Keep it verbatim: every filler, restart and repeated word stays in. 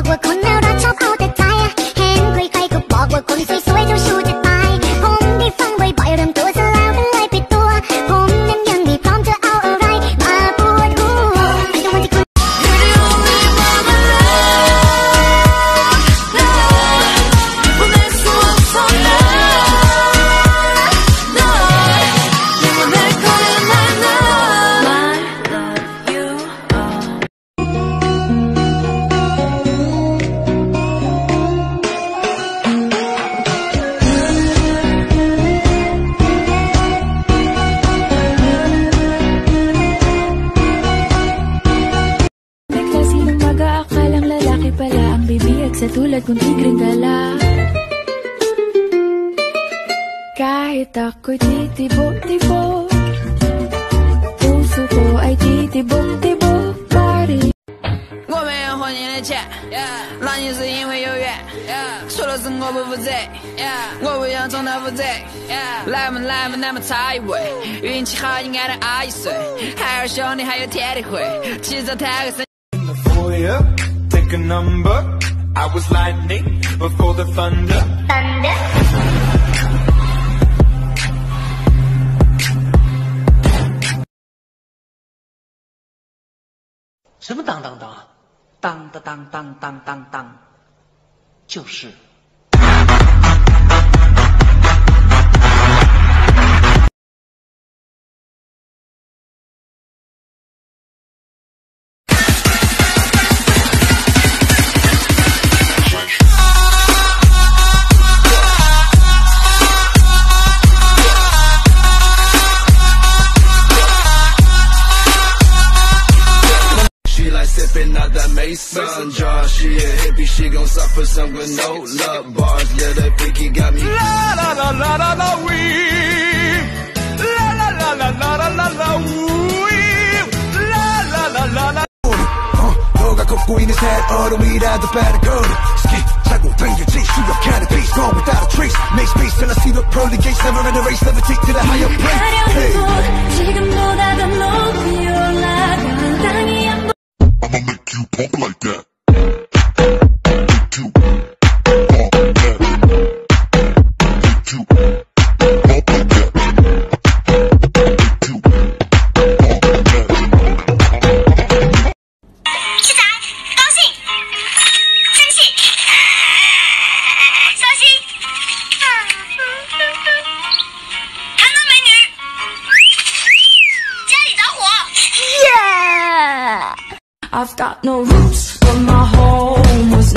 ว่าคนน่ารักชอบเอาแต่ใจเห็นใครๆก็บอกว่าคนสวยๆเจ้าชู้จะตายผมได้ฟังบ่อยๆเริ่มตัวซะแล้วก็เลยปิดตัวผมนั้นยังไม่พร้อมจะเอาอะไรมาปวดหัวไม่ต้องมาที่คุณ sa tulad kong tigring gala. Kahit ako'y titibo-tibo, puso ko ay titibok-tibok pa rin. 我没有还你的钱，那你是因为有缘，说的是我不负责，我不想重蹈覆辙，来嘛来嘛，那么差一位，运气好应该能熬一岁，孩儿兄弟还有天地会，骑着坦克森。 Take a number. I was lightning before the thunder. Thunder. 什么当当当，当当当当当当当，就是。 Sipping out that Mason jar, she a hippie, she gon' suffer some with no love bars. Little freaky got me. La la la la la la wee. La la la la la la la la wee. La la la la la. 너가 걷고 있는 새 얼음이라도 better go. Ski 차고 당겨지 수업 candidates gone without a trace. Make space till I see the pearly gates. Never in a race, never take to the higher place. Hey. 지금보다 더 높이 올라간 땅이 안 I'ma make you pump like that. Make you pump like that. Make you pump like that. Make you pump like that. 吃仔，高兴，生气，伤心，看到美女，家里着火。Yeah. I've got no roots, but my home was